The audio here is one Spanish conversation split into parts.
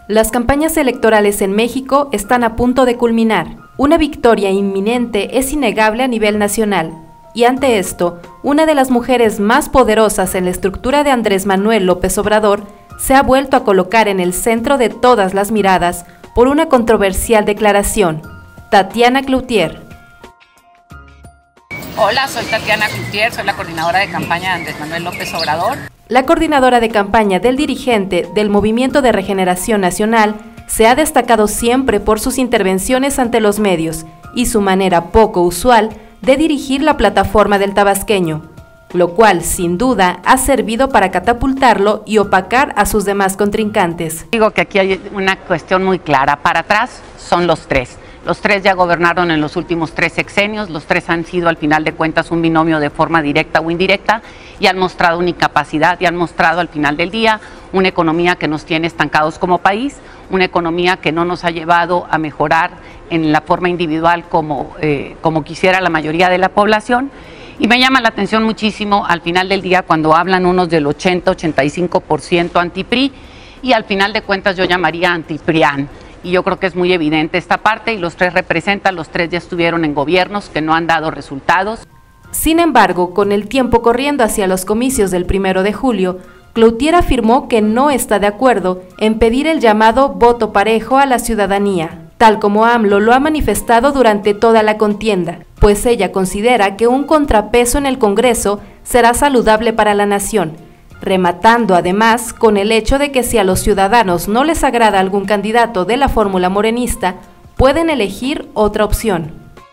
Las campañas electorales en México están a punto de culminar. Una victoria inminente es innegable a nivel nacional. Y ante esto, una de las mujeres más poderosas en la estructura de Andrés Manuel López Obrador se ha vuelto a colocar en el centro de todas las miradas por una controversial declaración. Tatiana Cloutier. Hola, soy Tatiana Cloutier, soy la coordinadora de campaña de Andrés Manuel López Obrador. La coordinadora de campaña del dirigente del Movimiento de Regeneración Nacional se ha destacado siempre por sus intervenciones ante los medios y su manera poco usual de dirigir la plataforma del tabasqueño, lo cual sin duda ha servido para catapultarlo y opacar a sus demás contrincantes. Digo que aquí hay una cuestión muy clara, para atrás son los tres. Los tres ya gobernaron en los últimos 3 sexenios, los tres han sido al final de cuentas un binomio de forma directa o indirecta y han mostrado una incapacidad y han mostrado al final del día una economía que nos tiene estancados como país, una economía que no nos ha llevado a mejorar en la forma individual como quisiera la mayoría de la población. Y me llama la atención muchísimo al final del día cuando hablan unos del 80-85% anti-PRI y al final de cuentas yo llamaría anti-PRIAN. Y yo creo que es muy evidente esta parte y los tres representan, los tres ya estuvieron en gobiernos que no han dado resultados. Sin embargo, con el tiempo corriendo hacia los comicios del 1 de julio, Cloutier afirmó que no está de acuerdo en pedir el llamado voto parejo a la ciudadanía, tal como AMLO lo ha manifestado durante toda la contienda, pues ella considera que un contrapeso en el Congreso será saludable para la nación, rematando además con el hecho de que si a los ciudadanos no les agrada algún candidato de la fórmula morenista, pueden elegir otra opción.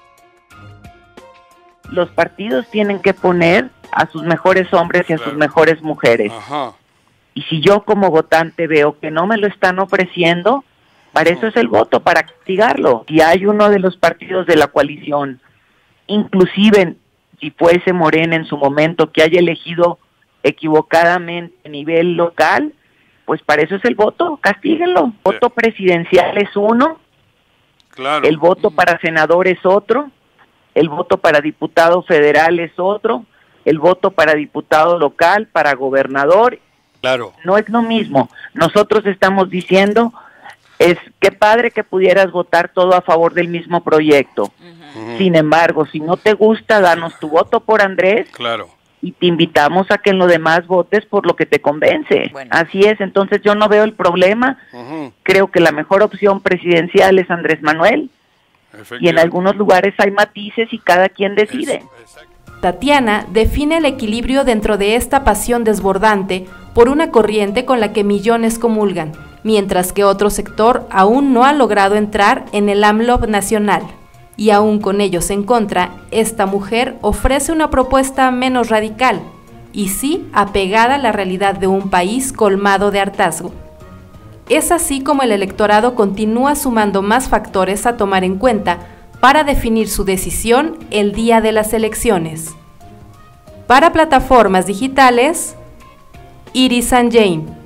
Los partidos tienen que poner a sus mejores hombres y a sus mejores mujeres. Ajá. Y si yo como votante veo que no me lo están ofreciendo, para eso es el voto, para castigarlo. Si hay uno de los partidos de la coalición, inclusive si fuese Morena en su momento, que haya elegido equivocadamente a nivel local, pues para eso es el voto, castíguenlo. El voto presidencial es uno, claro. El voto para senador es otro, el voto para diputado federal es otro, el voto para diputado local, para gobernador, claro. No es lo mismo. Nosotros estamos diciendo, es qué padre que pudieras votar todo a favor del mismo proyecto. Sin embargo, si no te gusta, danos tu voto por Andrés, claro. Y te invitamos a que en lo demás votes por lo que te convence. Bueno. Así es, entonces yo no veo el problema. Creo que la mejor opción presidencial es Andrés Manuel, y en algunos lugares hay matices y cada quien decide. Tatiana define el equilibrio dentro de esta pasión desbordante por una corriente con la que millones comulgan, mientras que otro sector aún no ha logrado entrar en el AMLO nacional. Y aún con ellos en contra, esta mujer ofrece una propuesta menos radical y sí apegada a la realidad de un país colmado de hartazgo. Es así como el electorado continúa sumando más factores a tomar en cuenta para definir su decisión el día de las elecciones. Para plataformas digitales, Iris Sanjane.